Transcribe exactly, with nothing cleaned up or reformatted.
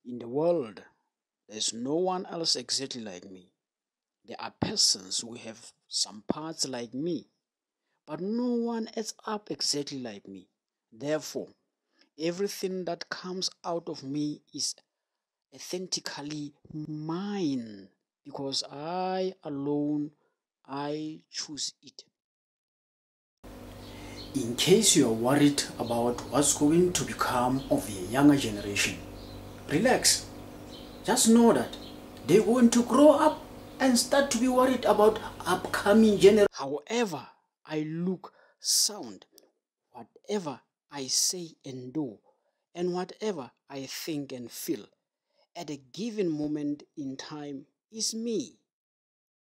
In the world, there's no one else exactly like me. There are persons who have some parts like me, but no one adds up exactly like me. Therefore, everything that comes out of me is authentically mine because I alone, I choose it. In case you are worried about what's going to become of the younger generation, relax. Just know that they're going to grow up and start to be worried about upcoming generations. However I look, sound, whatever I say and do, and whatever I think and feel at a given moment in time is me.